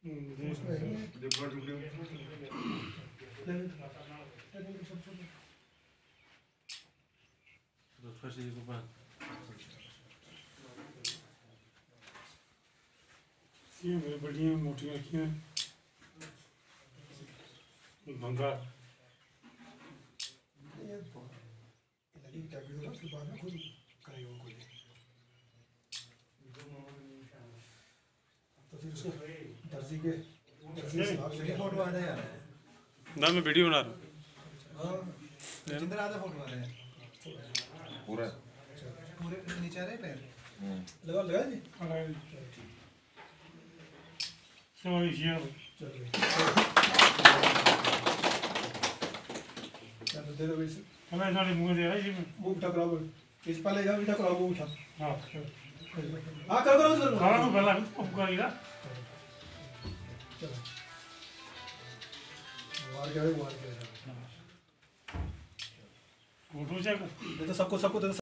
ये बड़ियाँ मोटियाँ रखियाँ भंगा तो फिर उसको दर्जी के फोटो आ रहे हैं ना, मैं वीडियो बना रहा हूँ। जिंदर आधा फोटो आ रहे हैं पूरा पूरे नीचे आ रहे हैं पैर लगा लगा जी चलो दे दो वैसे हमें सारे मुंह दे रहा है जी मुंह उठा कराओ इस पहले जाओ उठा कराओ मुंह उठा हाँ हाँ करो करो करो हाँ तो पहला करेगा चलो वार क्या है फोटो चेक दे तो सबको सबको दे